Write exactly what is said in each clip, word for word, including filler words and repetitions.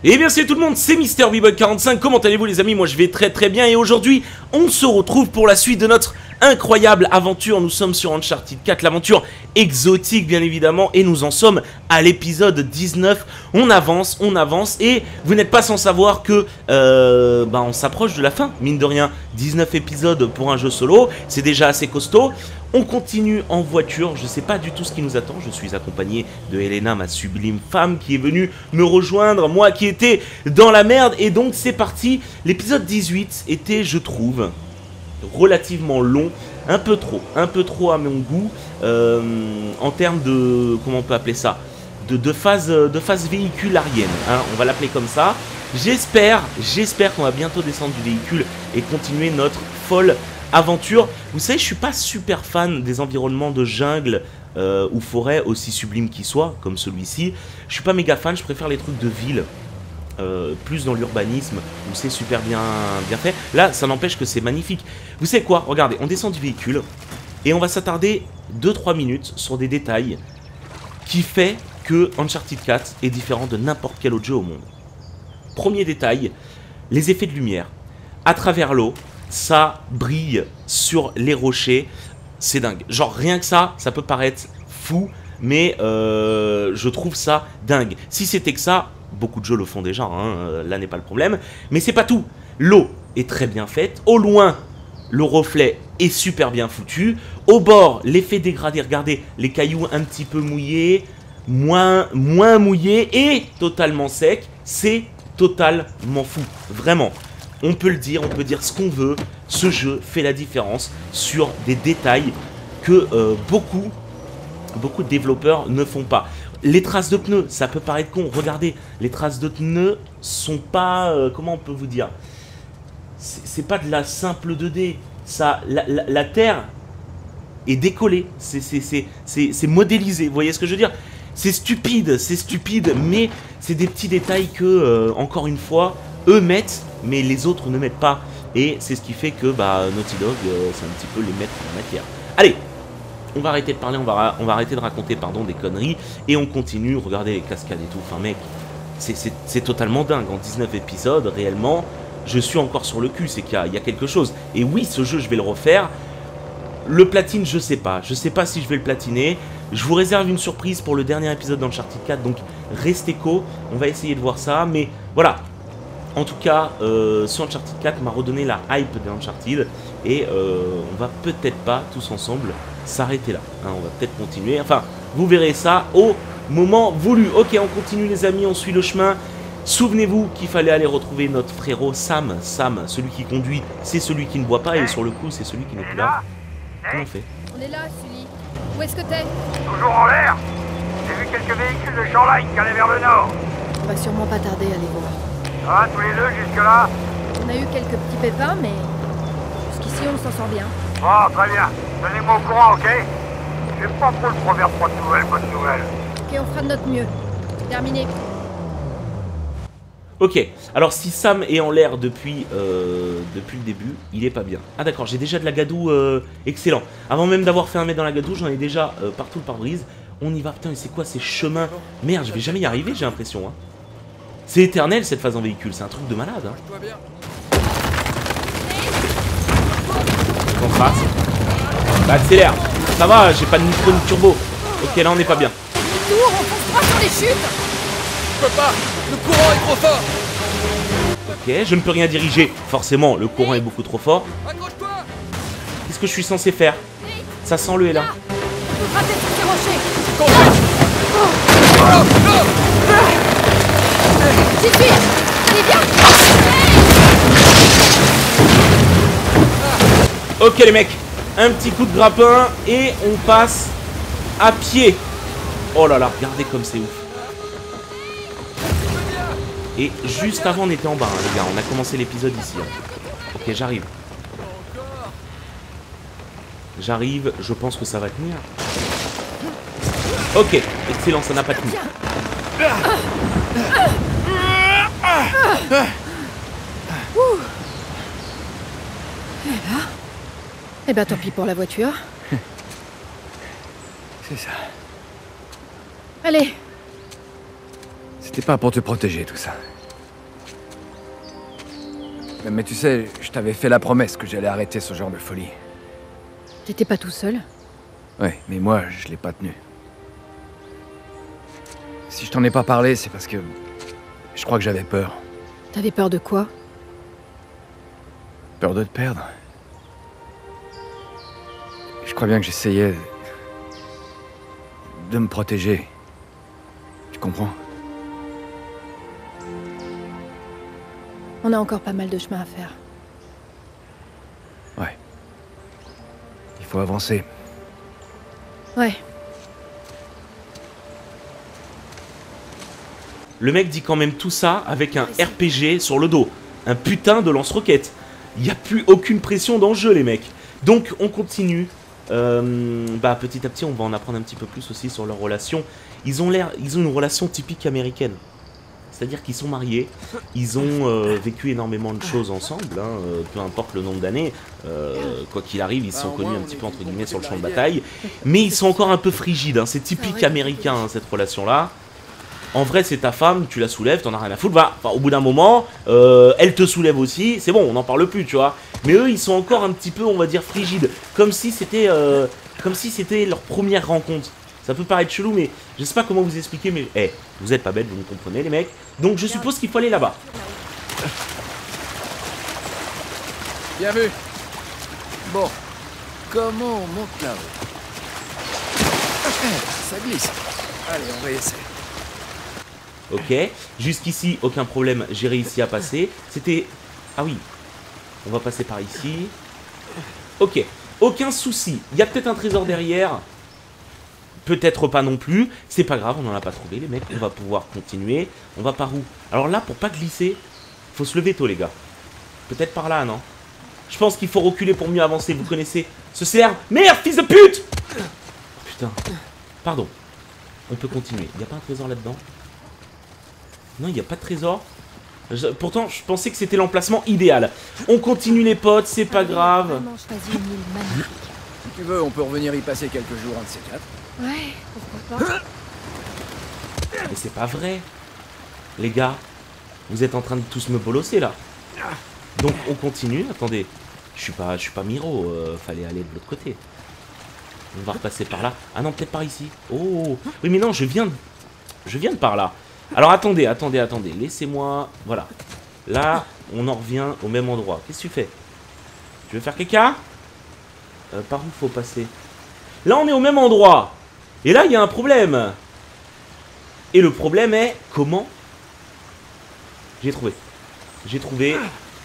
Eh bien salut tout le monde, c'est Mister B-Boy quarante-cinq, comment allez-vous les amis? Moi je vais très très bien et aujourd'hui on se retrouve pour la suite de notre incroyable aventure. Nous sommes sur Uncharted quatre, l'aventure exotique bien évidemment, et nous en sommes à l'épisode dix-neuf. On avance, on avance et vous n'êtes pas sans savoir que euh, bah, on s'approche de la fin, mine de rien. dix-neuf épisodes pour un jeu solo, c'est déjà assez costaud. On continue en voiture, je sais pas du tout ce qui nous attend, je suis accompagné de Elena, ma sublime femme, qui est venue me rejoindre, moi qui étais dans la merde, et donc c'est parti. L'épisode dix-huit était, je trouve, relativement long, un peu trop, un peu trop à mon goût, euh, en termes de, comment on peut appeler ça, de, de phase, de phase véhicularienne, hein, on va l'appeler comme ça. J'espère, j'espère qu'on va bientôt descendre du véhicule et continuer notre folle aventure. Vous savez, je suis pas super fan des environnements de jungle euh, ou forêt, aussi sublimes qu'ils soient, comme celui-ci. Je suis pas méga fan, je préfère les trucs de ville, euh, plus dans l'urbanisme, où c'est super bien, bien fait. Là, ça n'empêche que c'est magnifique. Vous savez quoi? Regardez, on descend du véhicule et on va s'attarder deux trois minutes sur des détails qui fait que Uncharted quatre est différent de n'importe quel autre jeu au monde. Premier détail, les effets de lumière. À travers l'eau, ça brille sur les rochers, c'est dingue. Genre rien que ça, ça peut paraître fou, mais euh, je trouve ça dingue. Si c'était que ça, beaucoup de jeux le font déjà, hein, là n'est pas le problème. Mais c'est pas tout. L'eau est très bien faite. Au loin, le reflet est super bien foutu. Au bord, l'effet dégradé, regardez, les cailloux un petit peu mouillés, moins, moins mouillés et totalement secs. C'est totalement fou, vraiment. On peut le dire, on peut dire ce qu'on veut, ce jeu fait la différence sur des détails que euh, beaucoup, beaucoup de développeurs ne font pas. Les traces de pneus, ça peut paraître con, regardez, les traces de pneus sont pas, euh, comment on peut vous dire, c'est pas de la simple deux D, ça, la, la, la terre est décollée, c'est modélisé, vous voyez ce que je veux dire? C'est stupide, c'est stupide, mais c'est des petits détails que, euh, encore une fois, eux mettent, mais les autres ne mettent pas. Et c'est ce qui fait que bah, Naughty Dog, euh, c'est un petit peu les maîtres en la matière. Allez, on va arrêter de parler, on va, on va arrêter de raconter pardon, des conneries. Et on continue, regardez les cascades et tout. Enfin mec, c'est totalement dingue. En dix-neuf épisodes, réellement, je suis encore sur le cul, c'est qu'il y, y a quelque chose. Et oui, ce jeu, je vais le refaire. Le platine, je sais pas. Je sais pas si je vais le platiner. Je vous réserve une surprise pour le dernier épisode d'Uncharted quatre. Donc restez co, on va essayer de voir ça. Mais voilà. En tout cas, euh, ce Uncharted quatre m'a redonné la hype de Uncharted. Et euh, on va peut-être pas tous ensemble s'arrêter là. Hein, on va peut-être continuer. Enfin, vous verrez ça au moment voulu. Ok, on continue les amis, on suit le chemin. Souvenez-vous qu'il fallait aller retrouver notre frérot Sam. Sam, celui qui conduit, c'est celui qui ne boit pas. Et sur le coup, c'est celui qui n'est plus là. Comment on fait? On est là, Sully. Où est-ce que t'es? Toujours en l'air. J'ai vu quelques véhicules de Shoreline qui allaient vers le nord. On va sûrement pas tarder à les voir. Ah, tous les deux jusque-là? On a eu quelques petits pépins, mais jusqu'ici on s'en sort bien. Bon, très bien. Tenez-moi au courant, ok? J'ai pas trop le proverbe bonne nouvelle, bonne nouvelle. Ok, on fera de notre mieux. Terminé. Ok, alors si Sam est en l'air depuis, euh, depuis le début, il est pas bien. Ah d'accord, j'ai déjà de la gadoue, euh, excellent. Avant même d'avoir fait un mètre dans la gadoue, j'en ai déjà euh, partout le pare-brise. On y va, putain, mais c'est quoi ces chemins? Merde, je vais jamais y arriver, j'ai l'impression. Hein. C'est éternel cette phase en véhicule, c'est un truc de malade. Hein. On passe. Bah accélère. Ça va, j'ai pas de nitro ni de turbo. Ok, là on n'est pas bien. Tour, on fonce droit sur les chutes. Je peux pas. Le courant est trop fort. Ok, je ne peux rien diriger. Forcément, le courant est beaucoup trop fort. Accroche-toi. Qu'est-ce que je suis censé faire? Ça sent le là. On peut rater sur ces rochers. Conduis. Oh, non. J'y suis. Allez, viens. Ok les mecs, un petit coup de grappin et on passe à pied. Oh là là, regardez comme c'est ouf. Et juste avant on était en bas hein, les gars, on a commencé l'épisode ici. Hein. Ok, j'arrive. J'arrive, je pense que ça va tenir. Ok, excellent, ça n'a pas tenu. Eh ben tant pis pour la voiture. C'est ça. Allez. C'était pas pour te protéger tout ça. Mais tu sais, je t'avais fait la promesse que j'allais arrêter ce genre de folie. T'étais pas tout seul? Ouais, mais moi, je l'ai pas tenu. Si je t'en ai pas parlé, c'est parce que... je crois que j'avais peur. T'avais peur de quoi? Peur de te perdre. Je crois bien que j'essayais... de me protéger. Tu comprends? On a encore pas mal de chemin à faire. Ouais. Il faut avancer. Ouais. Le mec dit quand même tout ça avec un R P G sur le dos. Un putain de lance-roquette. Il n'y a plus aucune pression dans le jeu, les mecs. Donc, on continue. Euh, bah, petit à petit, on va en apprendre un petit peu plus aussi sur leur relation. Ils ont l'air, ils ont une relation typique américaine. C'est-à-dire qu'ils sont mariés, ils ont euh, vécu énormément de choses ensemble, hein, euh, peu importe le nombre d'années, euh, quoi qu'il arrive, ils se sont connus un petit peu entre guillemets sur le champ de bataille, mais ils sont encore un peu frigides, hein, c'est typique américain hein, cette relation-là. En vrai, c'est ta femme, tu la soulèves, t'en as rien à foutre, va. Enfin, au bout d'un moment, euh, elle te soulève aussi, c'est bon, on n'en parle plus, tu vois. Mais eux, ils sont encore un petit peu, on va dire, frigides, comme si c'était, euh, comme si c'était leur première rencontre. Ça peut paraître chelou, mais je sais pas comment vous expliquer, mais... Eh, hey, vous êtes pas bêtes, vous me comprenez, les mecs. Donc, je suppose qu'il faut aller là-bas. Bien vu. Bon, comment on monte là-haut? Ça glisse. Allez, on va essayer. Ok, jusqu'ici, aucun problème, j'ai réussi à passer. C'était... Ah oui, on va passer par ici. Ok, aucun souci. Il y a peut-être un trésor derrière... Peut-être pas non plus, c'est pas grave, on n'en a pas trouvé les mecs, on va pouvoir continuer. On va par où? Alors là, pour pas glisser, faut se lever tôt les gars. Peut-être par là, non? Je pense qu'il faut reculer pour mieux avancer, vous connaissez ce C R. Merde, fils de pute! Putain, pardon. On peut continuer, il n'y a pas un trésor là-dedans? Non, il n'y a pas de trésor. Je... Pourtant, je pensais que c'était l'emplacement idéal. On continue les potes, c'est pas grave. Si tu veux, on peut revenir y passer quelques jours, un de ces quatre. Ouais, pourquoi pas. Mais c'est pas vrai. Les gars, vous êtes en train de tous me bolosser là. Donc on continue. Attendez, je suis pas, je suis pas Miro. Euh, fallait aller de l'autre côté. On va repasser par là. Ah non, peut-être par ici. Oh, oui mais non, je viens, de... je viens de par là. Alors attendez, attendez, attendez. Laissez-moi. Voilà. Là, on en revient au même endroit. Qu'est-ce que tu fais? Tu veux faire caca? euh, Par où faut passer? Là, on est au même endroit. Et là, il y a un problème. Et le problème est... Comment? J'ai trouvé. J'ai trouvé...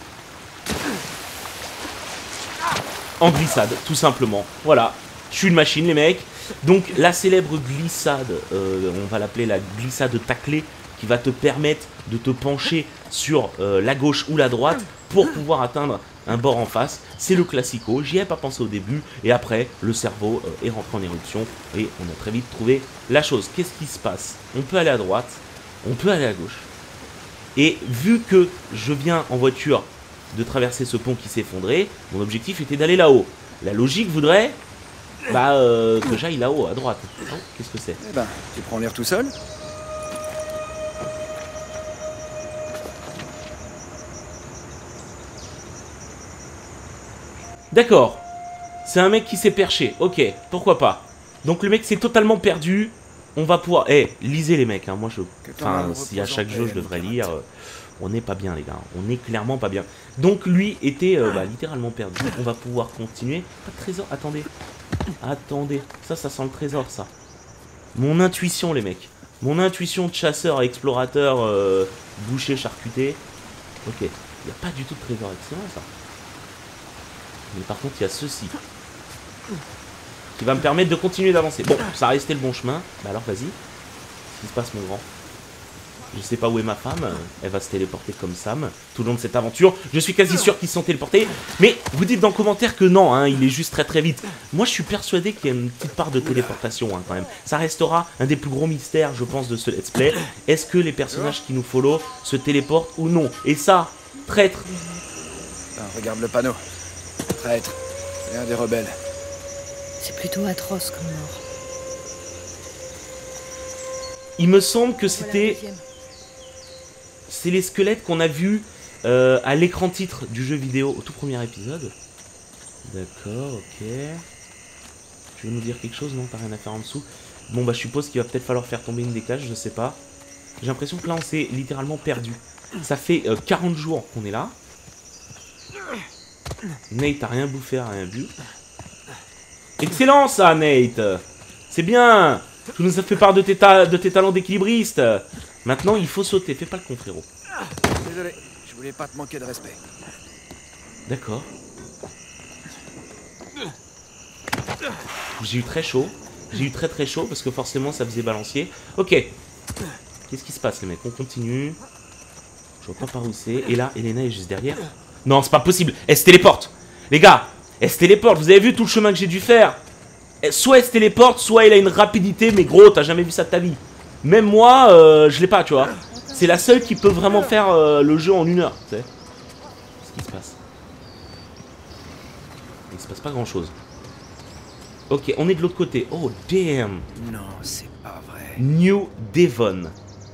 En glissade, tout simplement. Voilà. Je suis une machine, les mecs. Donc, la célèbre glissade, euh, on va l'appeler la glissade taclée, qui va te permettre de te pencher sur euh, la gauche ou la droite pour pouvoir atteindre un bord en face. C'est le classico, j'y ai pas pensé au début, et après, le cerveau euh, est rentré en éruption, et on a très vite trouvé la chose. Qu'est-ce qui se passe? On peut aller à droite, on peut aller à gauche, et vu que je viens en voiture de traverser ce pont qui s'est effondré, mon objectif était d'aller là-haut. La logique voudrait bah, euh, que j'aille là-haut, à droite. Qu'est-ce que c'est? Eh ben, tu prends l'air tout seul? D'accord. C'est un mec qui s'est perché. Ok, pourquoi pas. Donc le mec s'est totalement perdu. On va pouvoir... Eh, hey, lisez les mecs. Hein. Moi, je... Enfin, si à chaque jeu je devrais lire... Euh, on n'est pas bien, les gars. On n'est clairement pas bien. Donc lui était euh, bah, littéralement perdu. On va pouvoir continuer. Pas de trésor. Attendez. Attendez. Ça, ça sent le trésor, ça. Mon intuition, les mecs. Mon intuition de chasseur, explorateur, euh, boucher, charcuté. Ok. Il n'y a pas du tout de trésor. Excellent, ça. Mais par contre, il y a ceci qui va me permettre de continuer d'avancer. Bon, ça a resté le bon chemin. Bah alors, vas-y. Qu'est-ce qui se passe, mon grand? Je sais pas où est ma femme. Elle va se téléporter comme Sam tout le long de cette aventure. Je suis quasi sûr qu'ils se sont téléportés. Mais vous dites dans le commentaire que non, hein, il est juste très très vite. Moi, je suis persuadé qu'il y a une petite part de téléportation hein, quand même. Ça restera un des plus gros mystères, je pense, de ce let's play. Est-ce que les personnages qui nous follow se téléportent ou non? Et ça, traître. Ah, regarde le panneau. Traître. C'est un des rebelles. C'est plutôt atroce comme mort. Il me semble que c'était... C'est les squelettes qu'on a vus euh, à l'écran titre du jeu vidéo au tout premier épisode. D'accord, ok. Tu veux nous dire quelque chose? Non, t'as rien à faire en dessous. Bon, bah, je suppose qu'il va peut-être falloir faire tomber une des cages, je sais pas. J'ai l'impression que là, on s'est littéralement perdu. Ça fait euh, quarante jours qu'on est là. Nate, t'as rien bouffé, rien bu. Excellent, ça, Nate. C'est bien. Tu nous as fait part de tes, ta de tes talents d'équilibriste. Maintenant, il faut sauter. Fais pas le con, frérot. Désolé, je voulais pas te manquer de respect. D'accord. J'ai eu très chaud. J'ai eu très très chaud parce que forcément ça faisait balancier. Ok. Qu'est-ce qui se passe les mecs? On continue. Je vois pas par où c'est. Et là, Elena est juste derrière. Non, c'est pas possible. Elle se téléporte. Les gars, elle se téléporte. Vous avez vu tout le chemin que j'ai dû faire? Soit elle se téléporte, soit elle a une rapidité. Mais gros, t'as jamais vu ça de ta vie. Même moi, euh, je l'ai pas, tu vois. C'est la seule qui peut vraiment faire euh, le jeu en une heure. Tu sais. Qu'est-ce qui se passe? Il se passe pas grand chose. Ok, on est de l'autre côté. Oh, damn. Non, c'est pas vrai. New Devon.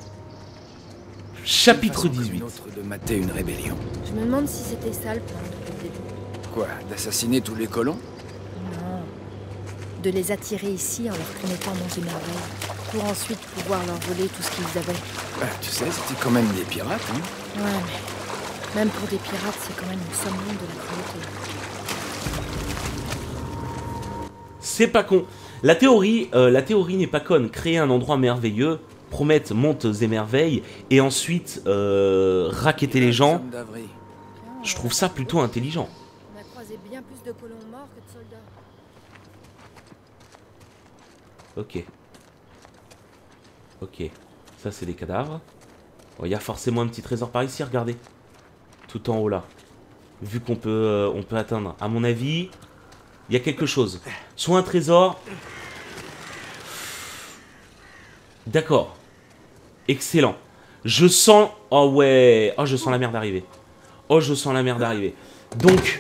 Chapitre Une façon dix-huit. comme une autre de mater une rébellion. Je me demande si c'était ça le plan depuis le début. Quoi? D'assassiner tous les colons? Non. De les attirer ici en leur connectant dans une merveille. Pour ensuite pouvoir leur voler tout ce qu'ils avaient. Bah, tu sais, c'était quand même des pirates, hein? Ouais, mais même pour des pirates, c'est quand même une somme de la cruauté. C'est pas con. La théorie, euh, la théorie n'est pas conne. Créer un endroit merveilleux, promettre montes et merveilles, et ensuite euh, racketter les gens. Je trouve ça plutôt intelligent. On a croisé bien plus de colons morts que de soldats. Ok. Ok. Ça, c'est des cadavres. Il y a forcément un petit trésor par ici, regardez. Tout en haut là. Vu qu'on peut, euh, on peut atteindre. À mon avis, il y a quelque chose. Soit un trésor. D'accord. Excellent. Je sens... Oh ouais. Oh, je sens la merde arriver. Oh, je sens la merde arriver. Donc...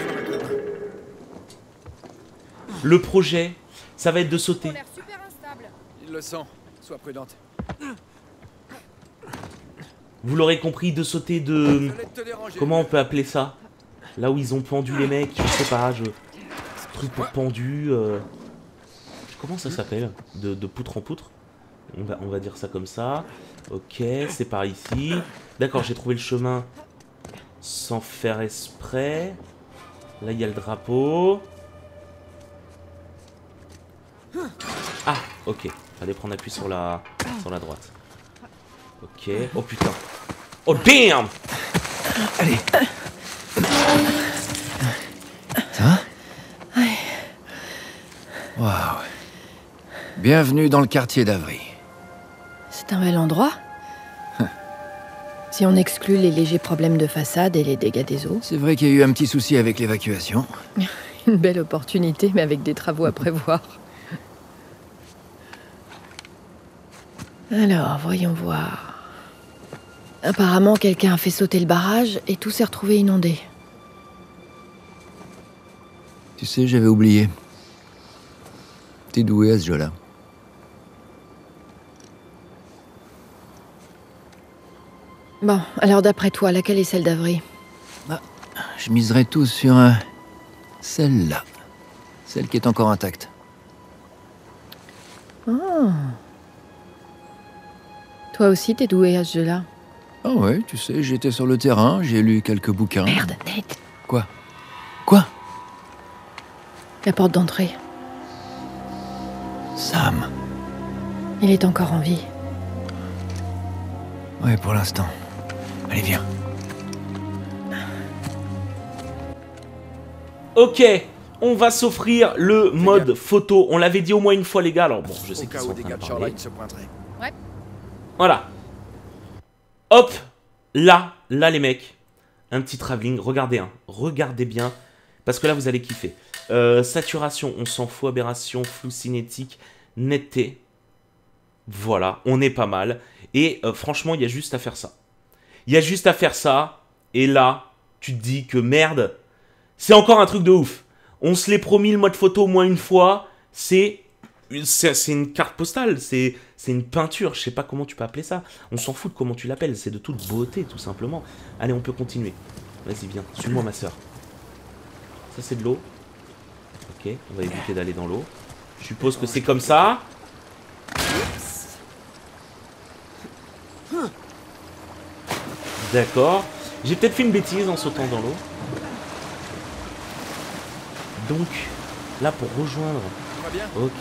Le projet, ça va être de sauter. On a l'air super instable. Il le sent. Sois prudente. Vous l'aurez compris, de sauter de... Désolé de te déranger. Comment on peut appeler ça? Là où ils ont pendu les mecs, je sais pas, je... Truc pour pendu... Euh... Comment ça s'appelle? de, de poutre en poutre, on va, on va dire ça comme ça. Ok, c'est par ici. D'accord, j'ai trouvé le chemin sans faire exprès. Là, il y a le drapeau. Ah, ok. Fallait prendre appui sur la, sur la droite. Ok. Oh putain. Oh damn! Allez. Ça va? Ouais. Waouh. Bienvenue dans le quartier d'Avry. C'est un bel endroit. Si on exclut les légers problèmes de façade et les dégâts des eaux. C'est vrai qu'il y a eu un petit souci avec l'évacuation. Une belle opportunité, mais avec des travaux à prévoir. Alors, voyons voir. Apparemment, quelqu'un a fait sauter le barrage et tout s'est retrouvé inondé. Tu sais, j'avais oublié. T'es doué à ce jeu-là. Bon, alors d'après toi, laquelle est celle d'Avry? Ah, je miserais tout sur euh, celle-là. Celle qui est encore intacte. Oh. Toi aussi, t'es doué à ce jeu-là. Ah ouais, tu sais, j'étais sur le terrain, j'ai lu quelques bouquins. Merde, Nate. Quoi? Quoi? La porte d'entrée. Sam. Il est encore en vie. Ouais, pour l'instant. Allez, viens. Ok, on va s'offrir le mode photo. On l'avait dit au moins une fois, les gars. Alors bon, je sais qu'ils sont en train de parler. Ouais. Voilà. Hop, là, là les mecs, un petit travelling. Regardez, hein, regardez bien, parce que là vous allez kiffer. Euh, saturation, on s'en fout. Aberration, flou cinétique, netteté. Voilà, on est pas mal. Et euh, franchement, il y a juste à faire ça. Il y a juste à faire ça. Et là, tu te dis que merde, c'est encore un truc de ouf. On se l'est promis le mode photo au moins une fois. C'est c'est une carte postale. C'est C'est une peinture, je sais pas comment tu peux appeler ça. On s'en fout de comment tu l'appelles, c'est de toute beauté, tout simplement. Allez, on peut continuer. Vas-y, viens, suis-moi, ma soeur. Ça, c'est de l'eau. Ok, on va éviter d'aller dans l'eau. Je suppose que c'est comme ça. D'accord. J'ai peut-être fait une bêtise en sautant dans l'eau. Donc, là, pour rejoindre... Ok.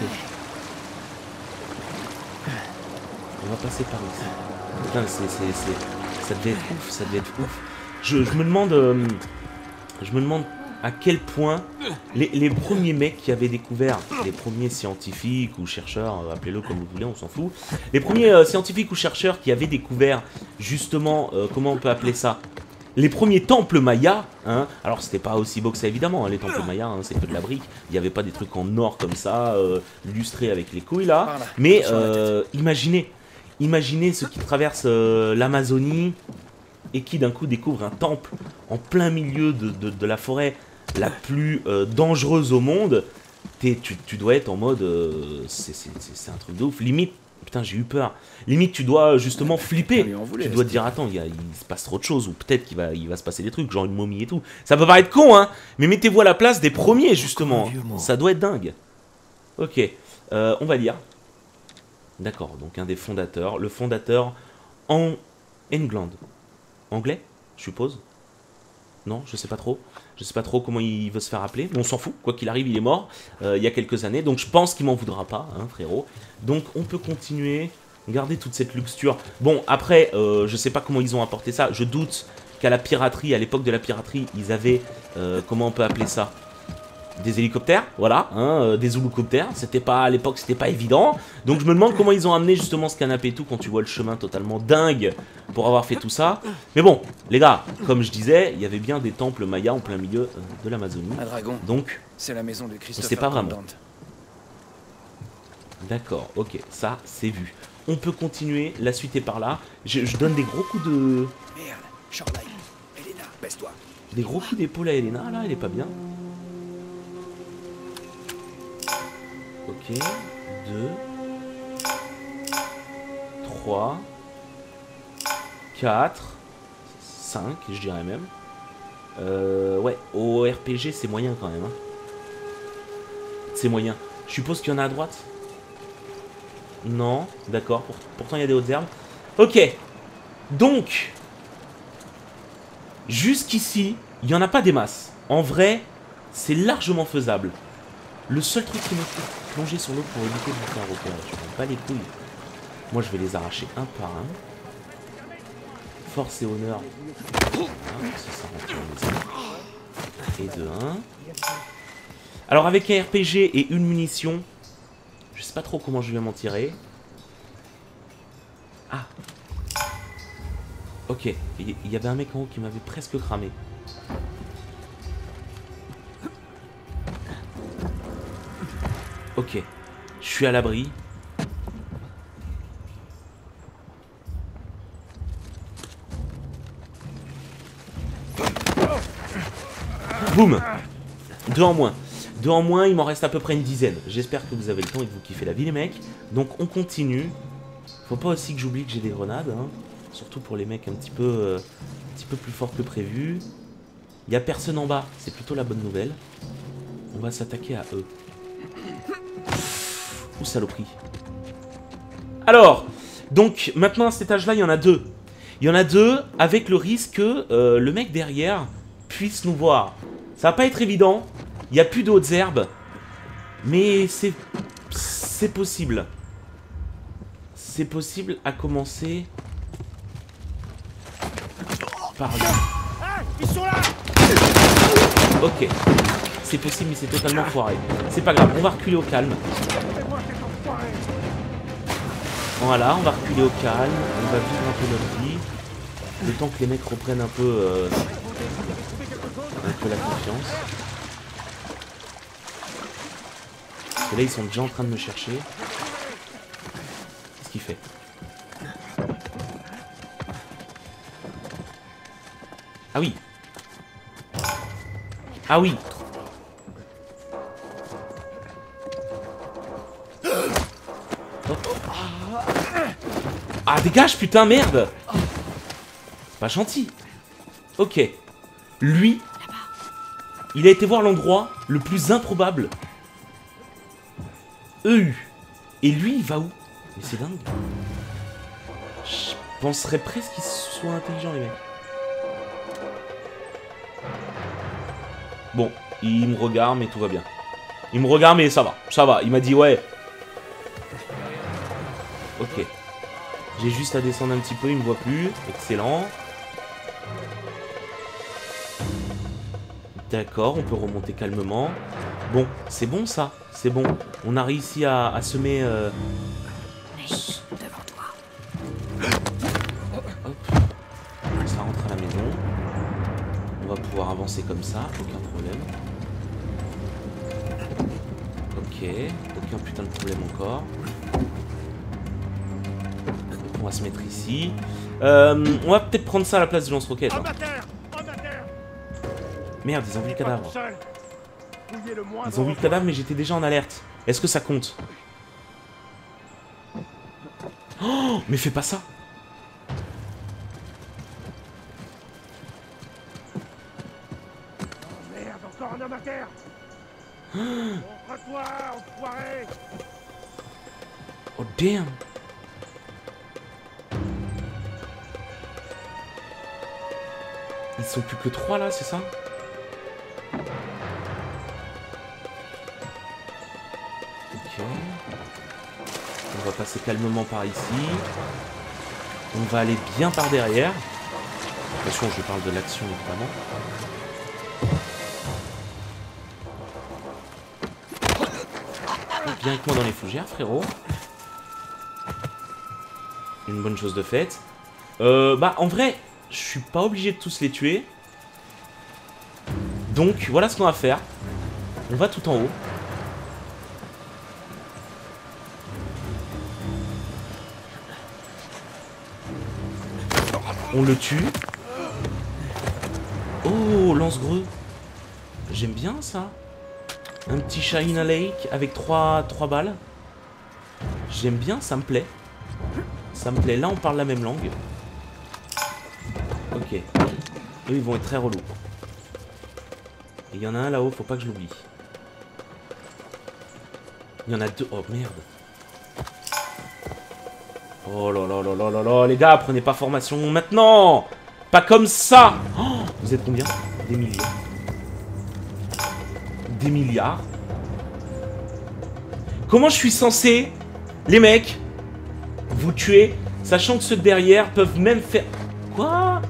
On va passer par ici. Putain, c'est, c'est, c'est... ça devait être ouf, ça devait être ouf. Je, je me demande... Euh, je me demande à quel point les, les premiers mecs qui avaient découvert, les premiers scientifiques ou chercheurs, euh, appelez-le comme vous voulez, on s'en fout, les premiers euh, scientifiques ou chercheurs qui avaient découvert, justement, euh, comment on peut appeler ça, les premiers temples mayas, hein, alors c'était pas aussi beau que ça évidemment, hein, les temples mayas, hein, c'est que de la brique, il n'y avait pas des trucs en or comme ça, euh, lustrés avec les couilles là, mais euh, imaginez, imaginez ceux qui traversent euh, l'Amazonie et qui d'un coup découvrent un temple en plein milieu de, de, de la forêt la plus euh, dangereuse au monde. Tu, tu dois être en mode, euh, c'est un truc de ouf, limite. Putain, j'ai eu peur. Limite, tu dois justement flipper. Tu dois te dire, attends, il, y a, il se passe trop de choses. Ou peut-être qu'il va, il va se passer des trucs, genre une momie et tout. Ça peut paraître con, hein. Mais mettez-vous à la place des premiers, justement. Ça doit être dingue. Ok. Euh, on va lire. D'accord, donc un des fondateurs. Le fondateur en England. Anglais, je suppose. Non, je sais pas trop. Je sais pas trop comment il veut se faire appeler. Mais on s'en fout. Quoi qu'il arrive, il est mort euh, il y a quelques années. Donc je pense qu'il m'en voudra pas, hein, frérot. Donc on peut continuer. Garder toute cette luxure. Bon, après, euh, je sais pas comment ils ont apporté ça. Je doute qu'à la piraterie, à l'époque de la piraterie, ils avaient... Euh, comment on peut appeler ça? Des hélicoptères, voilà, hein, euh, des zoulocoptères. C'était pas, à l'époque, c'était pas évident. Donc je me demande comment ils ont amené justement ce canapé et tout quand tu vois le chemin totalement dingue pour avoir fait tout ça. Mais bon, les gars, comme je disais, il y avait bien des temples mayas en plein milieu euh, de l'Amazonie. Un dragon. Donc, c'est la maison de Christopher. c'est pas vraiment. Condent. D'accord, ok, ça c'est vu. On peut continuer, la suite est par là. Je, je donne des gros coups de... Merde, Shoreline, Elena, baisse-toi. Des gros coups d'épaule à Elena, là, elle est pas bien. Ok, deux, trois, quatre, cinq, je dirais même. Euh, ouais, au R P G, c'est moyen quand même. Hein. C'est moyen. Je suppose qu'il y en a à droite. Non, d'accord. Pour, pourtant, il y a des hautes herbes. Ok. Donc, jusqu'ici, il n'y en a pas des masses. En vrai, c'est largement faisable. Le seul truc qui me fait plonger sur l'eau pour éviter de me faire repérer. Je prends pas les couilles. Moi, je vais les arracher un par un. Force et honneur. Ah, ça, ça rentre les et de un. Alors, avec un R P G et une munition, je sais pas trop comment je vais m'en tirer. Ah. Ok. Il y avait un mec en haut qui m'avait presque cramé. Ok, je suis à l'abri. Boum. Deux en moins. Deux en moins, il m'en reste à peu près une dizaine. J'espère que vous avez le temps et que vous kiffez la vie, les mecs. Donc on continue. Faut pas aussi que j'oublie que j'ai des grenades. Hein. Surtout pour les mecs un petit peu, euh, un petit peu plus forts que prévu. Il n'y a personne en bas, c'est plutôt la bonne nouvelle. On va s'attaquer à eux. Ouh, saloperie. Alors, donc, maintenant à cet étage-là, il y en a deux. Il y en a deux avec le risque que euh, le mec derrière puisse nous voir. Ça va pas être évident. Il n'y a plus d'autres herbes. Mais c'est... c'est possible. C'est possible à commencer... par là. Ils sont là. Ok. C'est possible, mais c'est totalement foiré. C'est pas grave, on va reculer au calme. Voilà, on va reculer au calme. On va vivre un peu notre vie. Le temps que les mecs reprennent un peu... Euh, un peu la confiance. Et là, ils sont déjà en train de me chercher. Qu'est-ce qu'il fait? Ah oui. Ah oui. Hop. Ah, dégage, putain, merde. Pas gentil. Ok. Lui, il a été voir l'endroit le plus improbable. E U. Et lui, il va où? Mais c'est dingue. Je penserais presque qu'ils soient intelligents, les mecs. Bon, il me regarde, mais tout va bien. Il me regarde, mais ça va. Ça va. Il m'a dit, ouais. Ok. J'ai juste à descendre un petit peu, il me voit plus. Excellent. D'accord, on peut remonter calmement. Bon, c'est bon ça. C'est bon. On a réussi à, à semer... Euh... Devant toi. Hop. Ça rentre à la maison. On va pouvoir avancer comme ça, aucun problème. Ok, aucun putain de problème encore. On va se mettre ici. Euh, on va peut-être prendre ça à la place du lance-roquette. Hein. Merde, ils ont vu le cadavre. Ils ont vu le cadavre, mais j'étais déjà en alerte. Est-ce que ça compte? Oh, mais fais pas ça. Merde, encore un homme à terre. Montre-toi, enfoiré. Oh damn. Ils sont plus que trois là, c'est ça? Ok. On va passer calmement par ici. On va aller bien par derrière. Attention, je parle de l'action évidemment. Viens avec moi dans les fougères, frérot. Une bonne chose de faite. Euh, bah, en vrai, je suis pas obligé de tous les tuer. Donc, voilà ce qu'on va faire. On va tout en haut. On le tue. Oh, lance-greux. J'aime bien ça. Un petit Shahina Lake avec trois, trois balles. J'aime bien, ça me plaît. Ça me plaît. Là, on parle la même langue. Ok. Eux, ils vont être très relous. Et il y en a un là-haut, faut pas que je l'oublie. Il y en a deux. Oh, merde. Oh là là là là là là. Les gars, prenez pas formation maintenant. Pas comme ça. Oh, vous êtes combien? Des milliers. Des milliards. Comment je suis censé, les mecs, vous tuer, sachant que ceux derrière peuvent même faire... Quoi?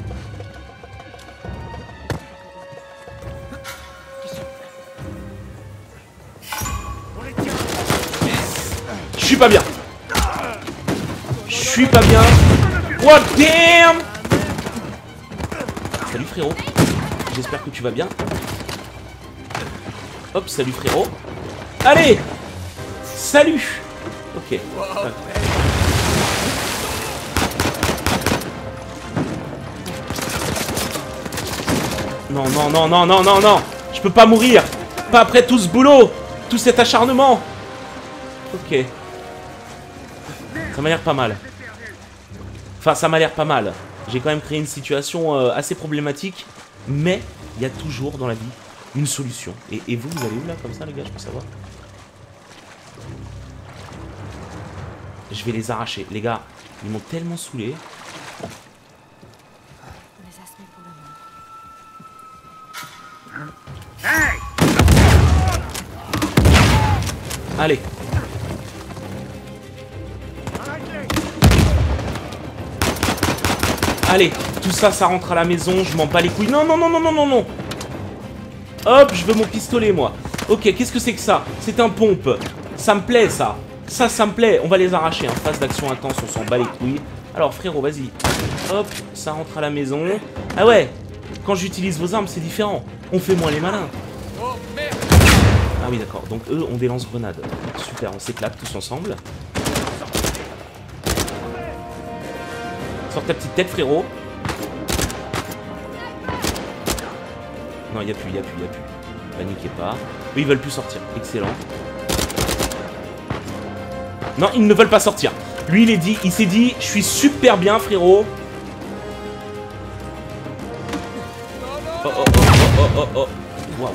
Je suis pas bien. Je suis pas bien. What damn? Salut frérot. J'espère que tu vas bien. Hop, salut frérot. Allez. Salut. Ok. Non, non, non, non, non, non, non. Je peux pas mourir. Pas après tout ce boulot. Tout cet acharnement. Ok. Ça m'a l'air pas mal. Enfin, ça m'a l'air pas mal. J'ai quand même créé une situation euh, assez problématique. Mais il y a toujours dans la vie une solution. Et, et vous, vous allez où là, comme ça, les gars, je peux savoir? Je vais les arracher. Les gars, ils m'ont tellement saoulé. On les a semés pour le monde. Hey! Allez. Allez, tout ça, ça rentre à la maison. Je m'en bats les couilles. Non, non, non, non, non, non, non. Hop, je veux mon pistolet, moi. Ok, qu'est-ce que c'est que ça? C'est un pompe. Ça me plaît, ça. Ça, ça me plaît. On va les arracher. En phase d'action intense, on s'en bat les couilles. Alors, frérot, vas-y. Hop, ça rentre à la maison. Ah ouais, quand j'utilise vos armes, c'est différent. On fait moins les malins. Ah oui, d'accord. Donc, eux, on des lance-grenades. Super, on s'éclate tous ensemble. Sors ta petite tête, frérot. Non, il n'y a plus, il n'y a plus, il n'y a plus. Paniquez pas. Eux, ils veulent plus sortir. Excellent. Non, ils ne veulent pas sortir. Lui, il est dit, il s'est dit, je suis super bien, frérot. Oh, oh, oh, oh, oh, oh, oh. Waouh.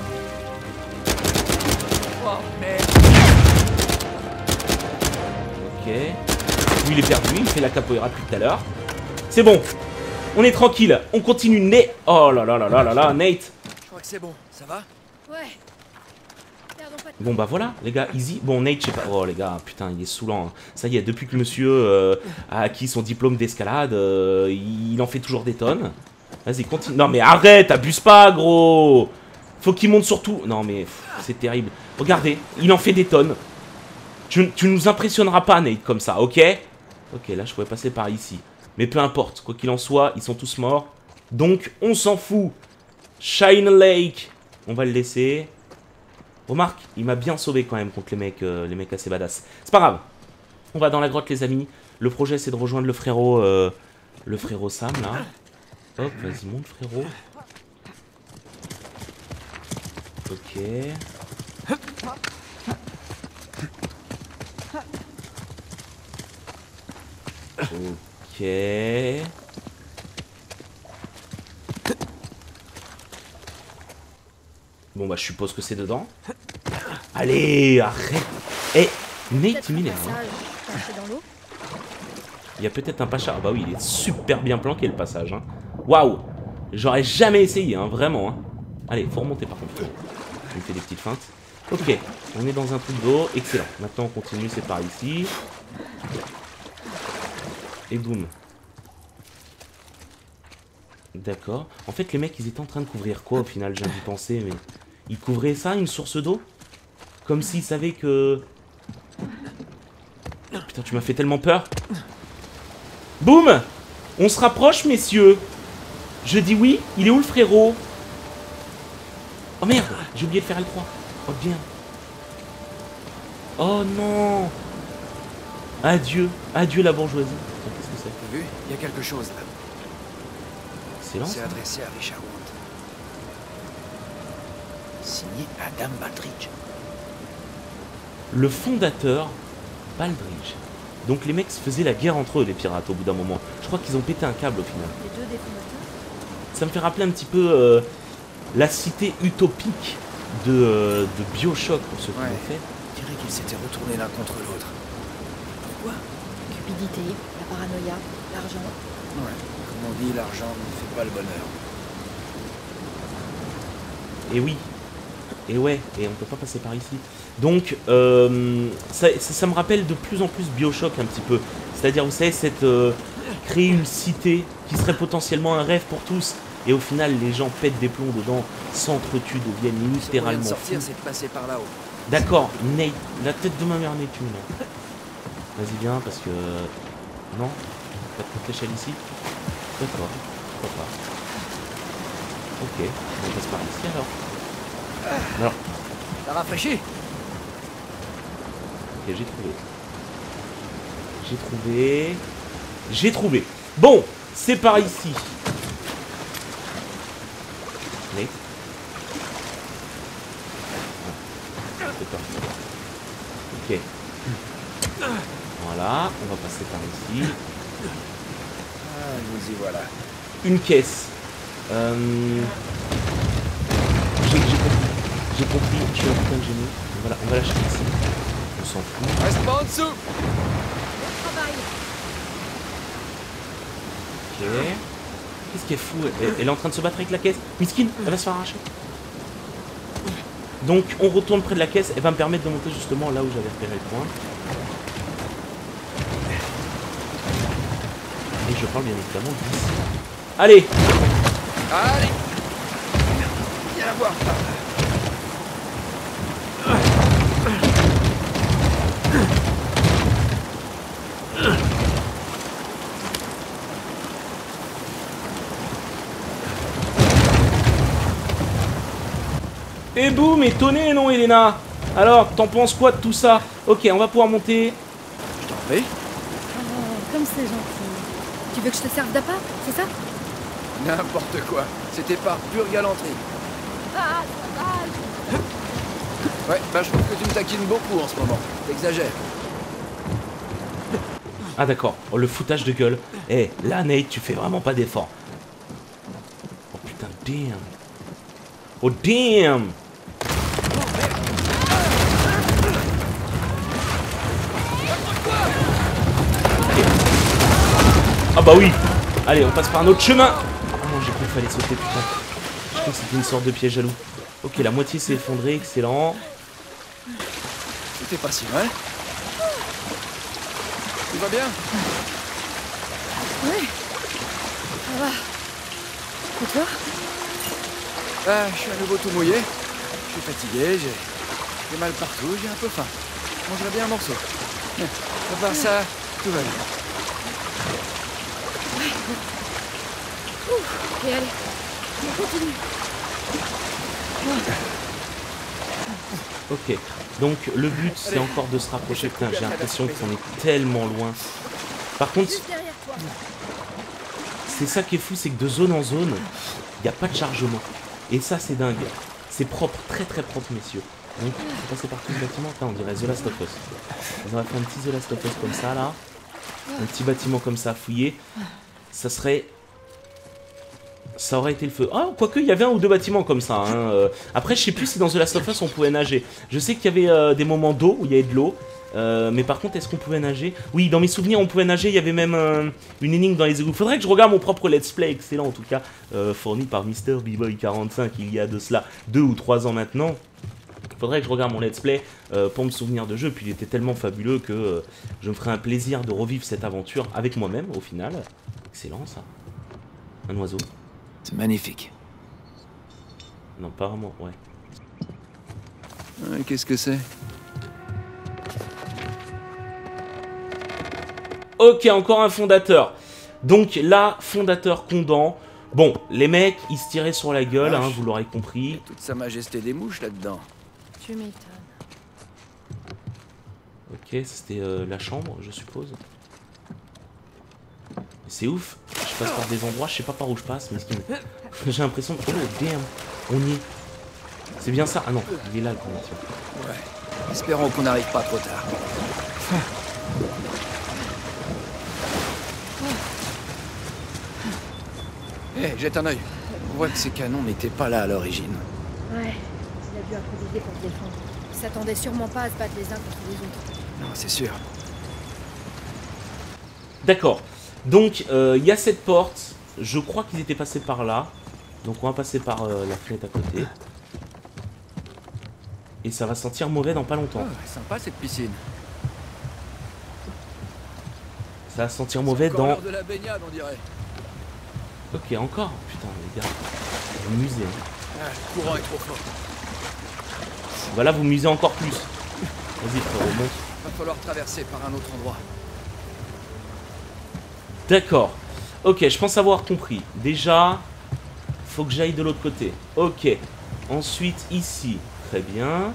Ok. Lui, il est perdu, il fait la capoeira depuis tout à l'heure. C'est bon. On est tranquille. On continue. Nate. Oh là là là là là là, Nate. Je crois que c'est bon, ça va? Ouais. Perdons pas de Bon bah voilà, les gars, easy. Bon, Nate, je sais pas. Oh les gars, putain, il est saoulant. Hein. Ça y est, depuis que le monsieur euh, a acquis son diplôme d'escalade, euh, il en fait toujours des tonnes. Vas-y, continue. Non mais arrête, abuse pas, gros. Faut qu'il monte surtout. Non mais c'est terrible. Regardez, il en fait des tonnes. Tu, tu nous impressionneras pas, Nate, comme ça, ok? Ok, là, je pouvais passer par ici. Mais peu importe, quoi qu'il en soit, ils sont tous morts. Donc, on s'en fout. Shine Lake. On va le laisser. Remarque, il m'a bien sauvé quand même contre les mecs, euh, les mecs assez badass. C'est pas grave. On va dans la grotte, les amis. Le projet, c'est de rejoindre le frérot, euh, le frérot Sam, là. Hop, vas-y, monte, frérot. Ok. Ok. Bon bah je suppose que c'est dedans. Allez, arrête. Eh, Nate, il m'énerve. Il y a peut-être un pacha. Ah bah oui, il est super bien planqué le passage. Hein. Waouh. J'aurais jamais essayé, hein, vraiment. Hein. Allez, faut remonter par contre. Il me fait des petites feintes. Ok, on est dans un truc d'eau. Excellent. Maintenant on continue, c'est par ici. Et boum. D'accord. En fait, les mecs, ils étaient en train de couvrir quoi au final? J'ai dû penser, mais... Ils couvraient ça, une source d'eau? Comme s'ils savaient que... Putain, tu m'as fait tellement peur. Boum! On se rapproche, messieurs. Je dis oui. Il est où le frérot? Oh merde, j'ai oublié de faire L trois. Oh bien. Oh non. Adieu. Adieu la bourgeoisie. Qu'est-ce que c'est? T'as vu? Il y a quelque chose là. C'est C'est adressé à Richard Wood. Signé Adam Baldridge. Le fondateur Baldridge. Donc les mecs se faisaient la guerre entre eux, les pirates, au bout d'un moment. Je crois qu'ils ont pété un câble au final. Les deux des fondateurs. Ça me fait rappeler un petit peu euh, la cité utopique de, euh, de Bioshock pour ceux qui Ouais. l'ont fait. Je dirais qu'ils s'étaient retournés l'un contre l'autre. Pourquoi? Cupidité, la paranoïa, l'argent. Ouais. Comme on dit, l'argent ne fait pas le bonheur. Et oui. Et ouais, et on peut pas passer par ici. Donc, euh, ça, ça, ça me rappelle de plus en plus Bioshock un petit peu. C'est-à-dire, vous savez, cette, euh, créer une cité qui serait potentiellement un rêve pour tous. Et au final, les gens pètent des plombs dedans, s'entretuent, deviennent littéralement de fous. sortir, c'est de passer par là-haut. D'accord, Nate, la tête de ma mère Nate, tu me l'as. Vas-y, viens, parce que... Non? Pas de contre l'échelle ici? D'accord, pourquoi pas. Ok, on passe par ici alors. Alors, T'as rafraîchi? ok, j'ai trouvé. J'ai trouvé... J'ai trouvé. Bon, c'est par ici. Nate. Ah, c'est parti. Ok. Voilà, on va passer par ici. Ah, nous y voilà. Une caisse. Euh... J'ai j'ai compris. J'ai compris. Je suis un putain de génie. On va la, on va la chercher ici. On s'en fout. Reste pas en dessous! Travail. Ok. Qu'est-ce qu'elle fout? elle, elle est en train de se battre avec la caisse. Miskin, elle va se faire arracher. Donc, on retourne près de la caisse. Elle va me permettre de monter justement là où j'avais repéré le point. Et je parle bien évidemment d'ici. Allez! Allez! Viens voir par là. Et boum, étonné, non, Elena? Alors, t'en penses quoi de tout ça? Ok, on va pouvoir monter. Je t'en prie. Oh, comme c'est gentil. Tu veux que je te serve d'appât, c'est ça? N'importe quoi. C'était par pure galanterie. Ah, sauvage. Ouais, bah je trouve que tu me taquines beaucoup en ce moment. T'exagères. Ah d'accord, oh, le foutage de gueule. Eh, là Nate, tu fais vraiment pas d'effort. Oh putain, damn. Oh damn. Ah bah oui. Allez, on passe par un autre chemin. Ah non, j'ai cru qu'il fallait sauter, putain. Je crois que c'était une sorte de piège à loup. Ok, la moitié s'est effondrée, excellent. C'était pas si mal. Tout va bien? Oui. Ça va. Et toi? Ah, je suis à nouveau tout mouillé. Je suis fatigué, j'ai j'ai mal partout, j'ai un peu faim. Je mangerais bien un morceau. Mais, à part ça, tout va bien. Ouf. Et allez, on continue. Ok, donc le but c'est encore de se rapprocher. Putain, j'ai l'impression qu'on est tellement loin. Par contre, Juste derrière toi. c'est ça qui est fou, c'est que de zone en zone, il n'y a pas de chargement. Et ça c'est dingue. C'est propre, très très propre messieurs. Donc il faut passer par tout le bâtiment. Là on dirait The Last of Us. On va faire un petit The Last of Us comme ça là. Un petit bâtiment comme ça à fouiller. Ça serait... Ça aurait été le feu. Ah, quoique, il y avait un ou deux bâtiments comme ça. Hein. Euh, après, je sais plus si dans The Last of Us on pouvait nager. Je sais qu'il y avait euh, des moments d'eau où il y avait de l'eau. Euh, mais par contre, est-ce qu'on pouvait nager? Oui, dans mes souvenirs, on pouvait nager. Il y avait même euh, une énigme dans les égouts. Faudrait que je regarde mon propre let's play, excellent en tout cas, euh, fourni par Mister B Boy quarante-cinq il y a de cela deux ou trois ans maintenant. Faudrait que je regarde mon let's play euh, pour me souvenir de jeu. Puis il était tellement fabuleux que euh, je me ferai un plaisir de revivre cette aventure avec moi-même au final. Excellent ça. Un oiseau. C'est magnifique. Non, pas vraiment, ouais. Ouais, qu'est-ce que c'est? Ok, encore un fondateur. Donc là, fondateur Condent. Bon, les mecs, ils se tiraient sur la gueule, hein, vous l'aurez compris. Toute sa majesté des mouches là-dedans. Tu m'étonnes. Ok, c'était euh, la chambre, je suppose. C'est ouf, je passe par des endroits, je sais pas par où je passe, mais j'ai l'impression de... Oh damn, on y est. C'est bien ça? Ah non, il est là le conversion. Ouais. Espérons qu'on n'arrive pas trop tard. Hé, hey, jette un œil. On voit que ces canons n'étaient pas là à l'origine. Ouais, il a dû improviser pour se défendre. Il s'attendait sûrement pas à se battre les uns contre les autres. Non, c'est sûr. D'accord. Donc, il euh, y a cette porte. Je crois qu'ils étaient passés par là. Donc, on va passer par euh, la fenêtre à côté. Et ça va sentir mauvais dans pas longtemps. Oh, sympa cette piscine. Ça va sentir mauvais encore dans... l'heure de la baignade, on dirait. Ok, encore. Putain, les gars. Vous musez. Hein. Ah, le courant est trop fort. Voilà, vous musez encore plus. Vas-y, frérot, monte. Va falloir traverser par un autre endroit. D'accord. Ok, je pense avoir compris. Déjà, faut que j'aille de l'autre côté. Ok. Ensuite, ici. Très bien.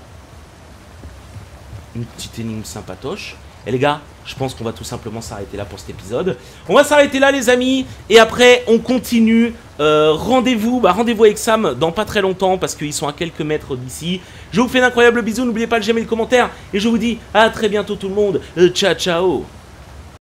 Une petite énigme sympatoche. Et les gars, je pense qu'on va tout simplement s'arrêter là pour cet épisode. On va s'arrêter là, les amis. Et après, on continue. Euh, rendez-vous bah, rendez-vous avec Sam dans pas très longtemps parce qu'ils sont à quelques mètres d'ici. Je vous fais d'incroyables bisous. N'oubliez pas de j'aimer le commentaire. Et je vous dis à très bientôt tout le monde. Euh, ciao, ciao.